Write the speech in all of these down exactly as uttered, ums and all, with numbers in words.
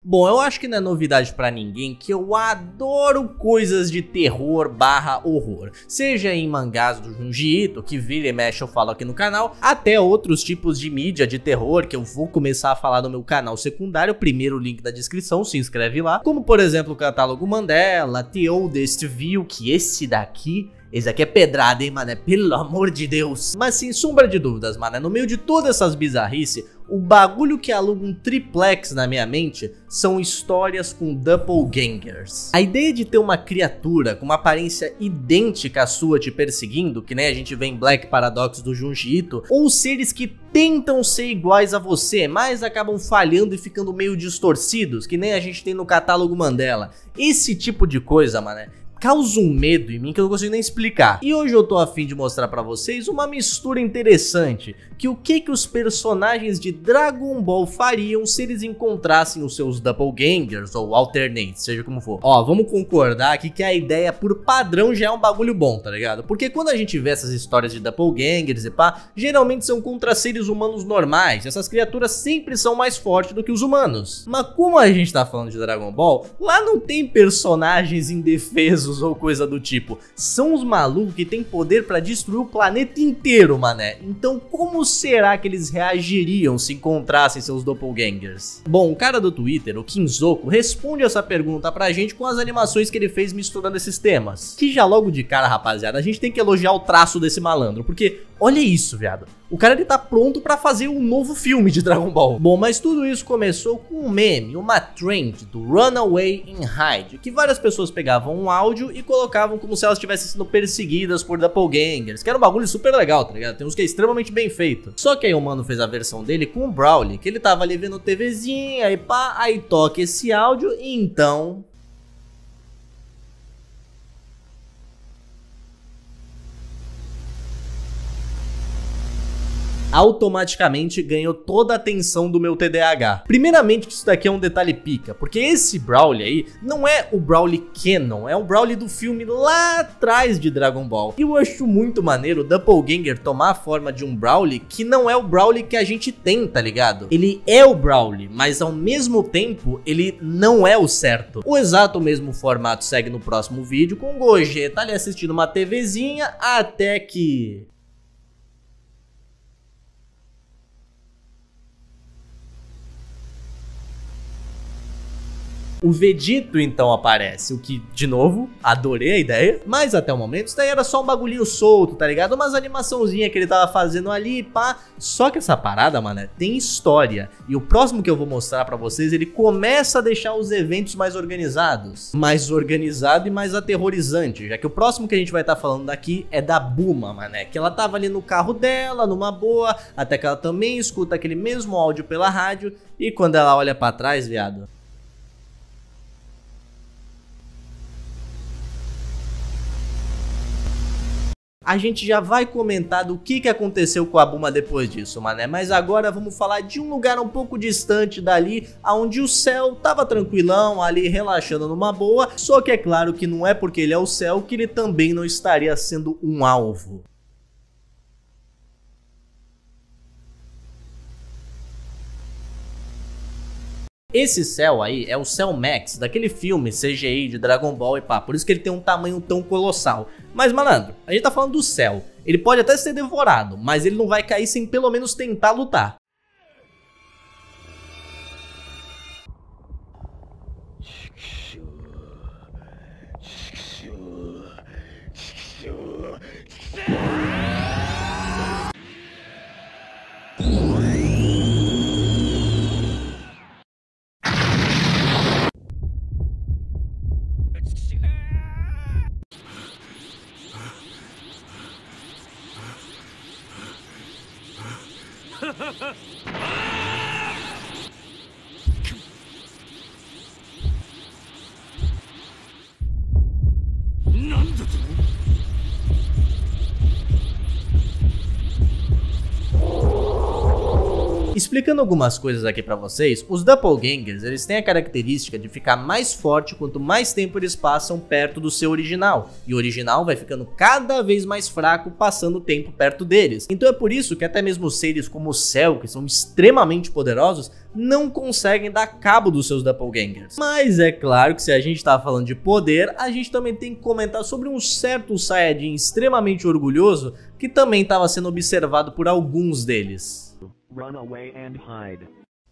Bom, eu acho que não é novidade pra ninguém que eu adoro coisas de terror barra horror. Seja em mangás do Junji Ito, que vira e mexe eu falo aqui no canal, até outros tipos de mídia de terror que eu vou começar a falar no meu canal secundário, primeiro link na descrição, se inscreve lá. Como por exemplo o catálogo Mandela, The Oldest View, que esse daqui... Esse aqui é pedrada, hein, mano? Pelo amor de Deus. Mas sem sombra de dúvidas, mano, no meio de todas essas bizarrices, o bagulho que aluga um triplex na minha mente são histórias com doppelgangers. A ideia de ter uma criatura com uma aparência idêntica à sua te perseguindo, que nem a gente vê em Black Paradox do Junji Ito, ou seres que tentam ser iguais a você, mas acabam falhando e ficando meio distorcidos, que nem a gente tem no catálogo Mandela. Esse tipo de coisa, mano, causa um medo em mim que eu não consigo nem explicar. E hoje eu tô a fim de mostrar pra vocês uma mistura interessante, que o que que os personagens de Dragon Ball fariam se eles encontrassem os seus doppelgangers ou alternates, seja como for. Ó, vamos concordar aqui que a ideia por padrão já é um bagulho bom, tá ligado? Porque quando a gente vê essas histórias de doppelgangers e pá, geralmente são contra seres humanos normais. Essas criaturas sempre são mais fortes do que os humanos. Mas como a gente tá falando de Dragon Ball, lá não tem personagens indefesos ou coisa do tipo. São os malucos que tem poder pra destruir o planeta inteiro, mané. Então como será que eles reagiriam se encontrassem seus doppelgangers? Bom, o cara do Twitter, o Kinzoku, responde essa pergunta pra gente com as animações que ele fez misturando esses temas. Que já logo de cara, rapaziada, a gente tem que elogiar o traço desse malandro, porque olha isso, viado. O cara ele tá pronto pra fazer um novo filme de Dragon Ball. Bom, mas tudo isso começou com um meme, uma trend do Runaway in Hide, que várias pessoas pegavam um áudio e colocavam como se elas estivessem sendo perseguidas por doppelgangers, que era um bagulho super legal, tá ligado? Tem uns que é extremamente bem feito. Só que aí o mano fez a versão dele com o Broly, que ele tava ali vendo TVzinha, aí pá, aí toca esse áudio e então... automaticamente ganhou toda a atenção do meu T D A H. Primeiramente que isso daqui é um detalhe pica, porque esse Broly aí não é o Broly canon, é o Broly do filme lá atrás de Dragon Ball. E eu acho muito maneiro o Doppelganger tomar a forma de um Broly que não é o Broly que a gente tem, tá ligado? Ele é o Broly, mas ao mesmo tempo ele não é o certo. O exato mesmo formato segue no próximo vídeo, com o Gogeta ali assistindo uma TVzinha até que... o Vegito então aparece, o que, de novo, adorei a ideia, mas até o momento isso daí era só um bagulhinho solto, tá ligado? Umas animaçãozinhas que ele tava fazendo ali, pá. Só que essa parada, mano, tem história. E o próximo que eu vou mostrar pra vocês, ele começa a deixar os eventos mais organizados. Mais organizado e mais aterrorizante, já que o próximo que a gente vai estar tá falando daqui é da Bulma, mané. Que ela tava ali no carro dela, numa boa, até que ela também escuta aquele mesmo áudio pela rádio, e quando ela olha pra trás, viado... a gente já vai comentar do que, que aconteceu com a Bulma depois disso, mané. Mas agora vamos falar de um lugar um pouco distante dali, onde o Cell tava tranquilão ali, relaxando numa boa. Só que é claro que não é porque ele é o Cell que ele também não estaria sendo um alvo. Esse Cell aí é o Cell Max, daquele filme C G I de Dragon Ball e pá, por isso que ele tem um tamanho tão colossal. Mas, malandro, a gente tá falando do Cell. Ele pode até ser devorado, mas ele não vai cair sem pelo menos tentar lutar. Explicando algumas coisas aqui pra vocês, os Doppelgangers, eles têm a característica de ficar mais forte quanto mais tempo eles passam perto do seu original, e o original vai ficando cada vez mais fraco passando o tempo perto deles. Então é por isso que até mesmo seres como o Cell, que são extremamente poderosos, não conseguem dar cabo dos seus Doppelgangers. Mas é claro que se a gente tá falando de poder, a gente também tem que comentar sobre um certo Saiyajin extremamente orgulhoso que também estava sendo observado por alguns deles. Run away and hide.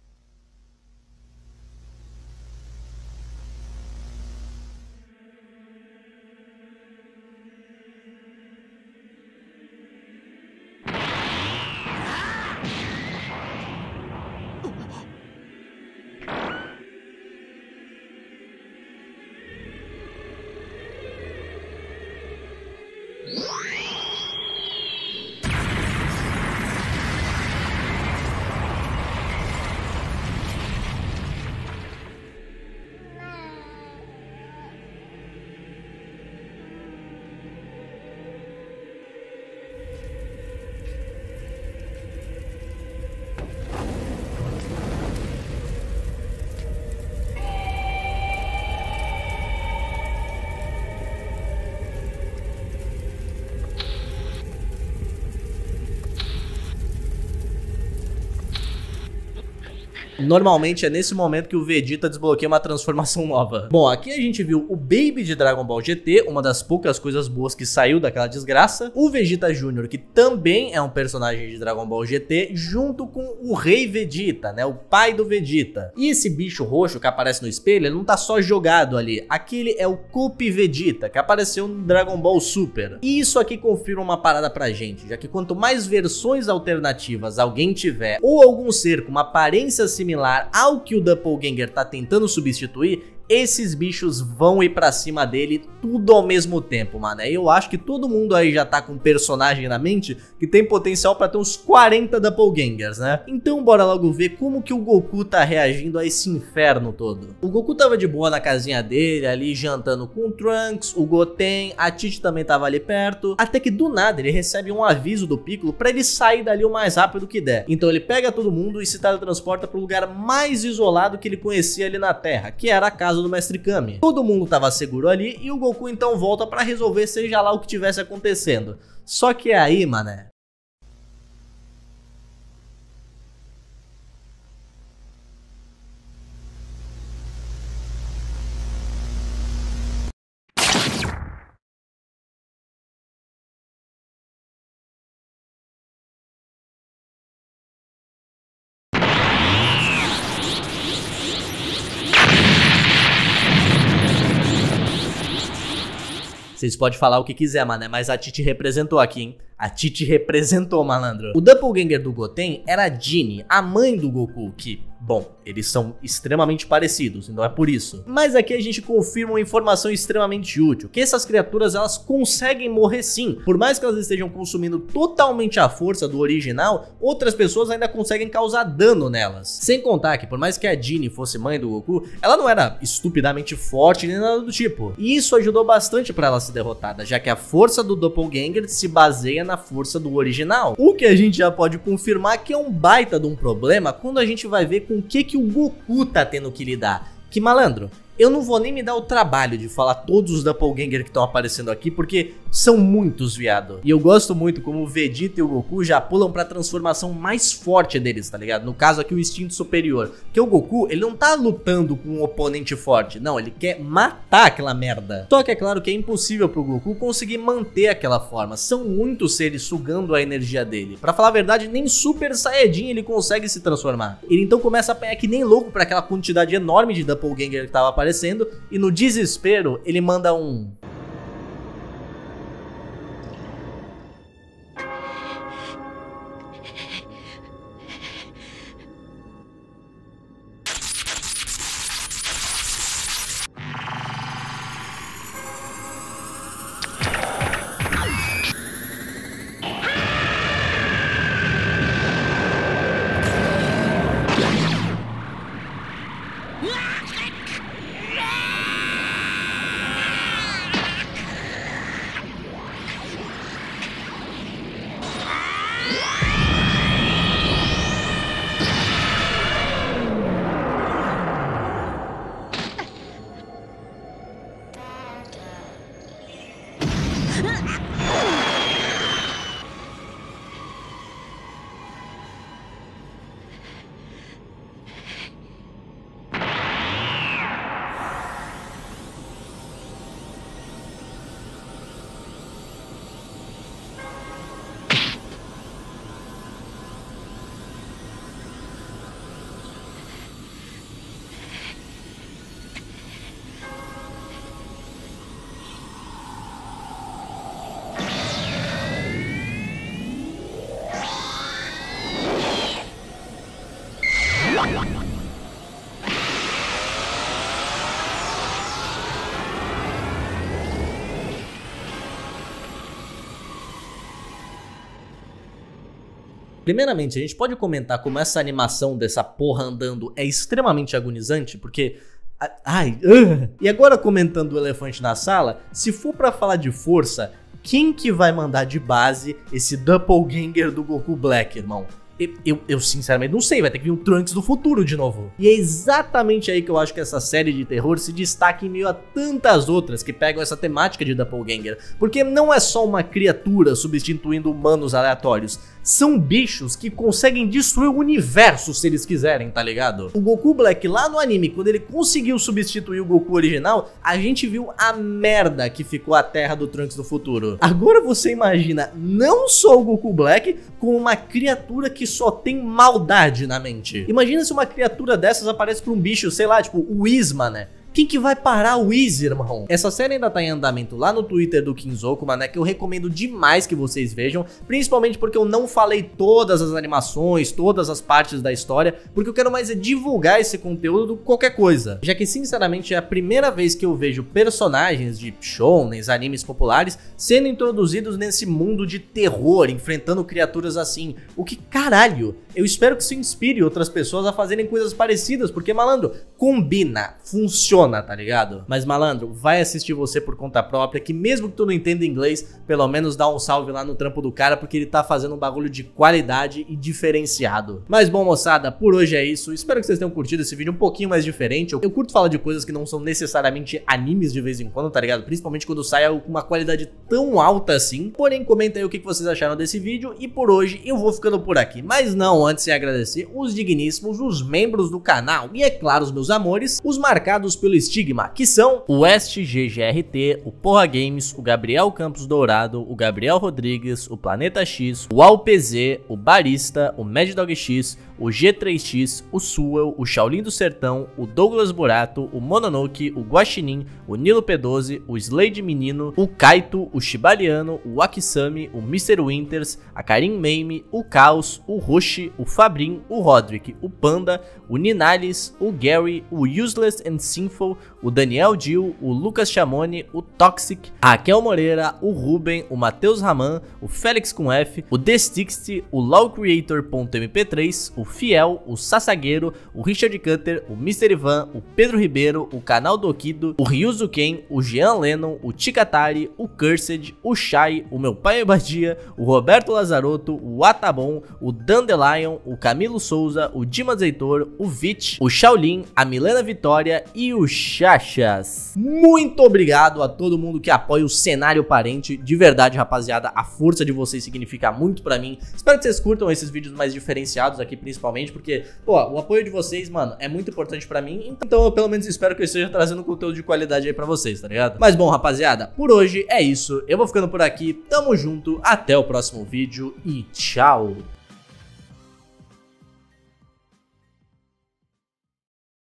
Normalmente é nesse momento que o Vegeta desbloqueia uma transformação nova. Bom, aqui a gente viu o Baby de Dragon Ball G T, uma das poucas coisas boas que saiu daquela desgraça. O Vegeta Júnior, que também é um personagem de Dragon Ball G T, junto com o Rei Vegeta, né, o pai do Vegeta. E esse bicho roxo que aparece no espelho, ele não tá só jogado ali. Aquele é o Coupe Vegeta, que apareceu no Dragon Ball Super. E isso aqui confirma uma parada pra gente, já que quanto mais versões alternativas alguém tiver, ou algum ser com uma aparência similar ao que o Doppelganger tá tentando substituir, esses bichos vão ir pra cima dele tudo ao mesmo tempo, mano. Eu acho que todo mundo aí já tá com um personagem na mente que tem potencial pra ter uns quarenta Doppelgangers, né? Então bora logo ver como que o Goku tá reagindo a esse inferno todo. O Goku tava de boa na casinha dele, ali jantando com o Trunks, o Goten, a Tite também tava ali perto, até que do nada ele recebe um aviso do Piccolo pra ele sair dali o mais rápido que der. Então ele pega todo mundo e se teletransporta pro lugar mais isolado que ele conhecia ali na Terra, que era a casa do Mestre Kami. Todo mundo tava seguro ali e o Goku então volta pra resolver seja lá o que tivesse acontecendo. Só que é aí, mané, vocês podem falar o que quiser, mané, mas a Tite representou aqui, hein? A Tite representou, malandro. O Doppelganger do Goten era a Jinny, a mãe do Goku, que, bom, eles são extremamente parecidos, então é por isso. Mas aqui a gente confirma uma informação extremamente útil, que essas criaturas, elas conseguem morrer sim. Por mais que elas estejam consumindo totalmente a força do original, outras pessoas ainda conseguem causar dano nelas. Sem contar que, por mais que a Jinny fosse mãe do Goku, ela não era estupidamente forte nem nada do tipo. E isso ajudou bastante pra ela ser derrotada, já que a força do Doppelganger se baseia na força do original. O que a gente já pode confirmar que é um baita de um problema quando a gente vai ver com o que, que o Goku tá tendo que lidar. Que malandro, eu não vou nem me dar o trabalho de falar todos os Doppelganger que estão aparecendo aqui, porque são muitos, viado. E eu gosto muito como o Vegeta e o Goku já pulam pra transformação mais forte deles, tá ligado? No caso aqui o instinto superior. Que o Goku, ele não tá lutando com um oponente forte, não, ele quer matar aquela merda. Só que é claro que é impossível pro Goku conseguir manter aquela forma. São muitos seres sugando a energia dele. Pra falar a verdade, nem Super Saiyajin ele consegue se transformar. Ele então começa a apanhar que nem louco pra aquela quantidade enorme de Doppelganger que tava aparecendo, e no desespero ele manda um... Primeiramente, a gente pode comentar como essa animação dessa porra andando é extremamente agonizante, porque... Ai, uh. E agora comentando o elefante na sala, se for pra falar de força, quem que vai mandar de base esse doppelganger do Goku Black, irmão? Eu, eu, eu sinceramente não sei, vai ter que vir um Trunks do futuro de novo. E é exatamente aí que eu acho que essa série de terror se destaca em meio a tantas outras que pegam essa temática de doppelganger. Porque não é só uma criatura substituindo humanos aleatórios. São bichos que conseguem destruir o universo se eles quiserem, tá ligado? O Goku Black lá no anime, quando ele conseguiu substituir o Goku original, a gente viu a merda que ficou a terra do Trunks do futuro. Agora você imagina não só o Goku Black, como uma criatura que só tem maldade na mente. Imagina se uma criatura dessas aparece pra um bicho, sei lá, tipo o Whis, né? Quem que vai parar o Whis, irmão? Essa série ainda tá em andamento lá no Twitter do Kinzoku, mané, que eu recomendo demais que vocês vejam, principalmente porque eu não falei todas as animações, todas as partes da história, porque eu quero mais é divulgar esse conteúdo do que qualquer coisa. Já que, sinceramente, é a primeira vez que eu vejo personagens de shounens, animes populares, sendo introduzidos nesse mundo de terror, enfrentando criaturas assim. O que, caralho, eu espero que isso inspire outras pessoas a fazerem coisas parecidas, porque, malandro, combina, funciona, tá ligado? Mas, malandro, vai assistir você por conta própria, que mesmo que tu não entenda inglês, pelo menos dá um salve lá no trampo do cara, porque ele tá fazendo um bagulho de qualidade e diferenciado. Mas bom, moçada, por hoje é isso. Espero que vocês tenham curtido esse vídeo um pouquinho mais diferente. Eu, eu curto falar de coisas que não são necessariamente animes de vez em quando, tá ligado? Principalmente quando sai algo com uma qualidade tão alta assim. Porém, comenta aí o que vocês acharam desse vídeo. E por hoje eu vou ficando por aqui. Mas não antes de agradecer os digníssimos, os membros do canal. E é claro, os meus amores, os marcados pelo estigma, que são o West G G R T, o Porra Games, o Gabriel Campos Dourado, o Gabriel Rodrigues, o Planeta X, o Alpz, o Barista, o Mad Dog X, o G três X, o Suel, o Shaolin do Sertão, o Douglas Burato, o Mononoke, o Guaxinim, o Nilo P doze, o Slade Menino, o Kaito, o Shibariano, o Akisami, o mister Winters, a Karim Mame, o Caos, o Roshi, o Fabrin, o Roderick, o Panda, o Ninales, o Gary, o Useless and Sinful, o Daniel Dil, o Lucas Chamoni, o Toxic, a Raquel Moreira, o Ruben, o Matheus Raman, o Félix com F, o The sixty, o lawcreator ponto M P três, o Fiel, o Sassagueiro, o Richard Cutter, o mister Ivan, o Pedro Ribeiro, o Canal do Okido, o Ryuzu Ken, o Jean Lennon, o Tikatari, o Cursed, o Shai, o Meu Pai Badia, o Roberto Lazarotto, o Atabon, o Dandelion, o Camilo Souza, o Dimas Heitor, o Vit, o Shaolin, a Milena Vitória e o Chachas. Muito obrigado a todo mundo que apoia o Cenário Parente. De verdade, rapaziada, a força de vocês significa muito pra mim. Espero que vocês curtam esses vídeos mais diferenciados aqui, principalmente, porque, pô, o apoio de vocês, mano, é muito importante pra mim. Então eu pelo menos espero que eu esteja trazendo conteúdo de qualidade aí pra vocês, tá ligado? Mas bom, rapaziada, por hoje é isso. Eu vou ficando por aqui. Tamo junto, até o próximo vídeo e tchau!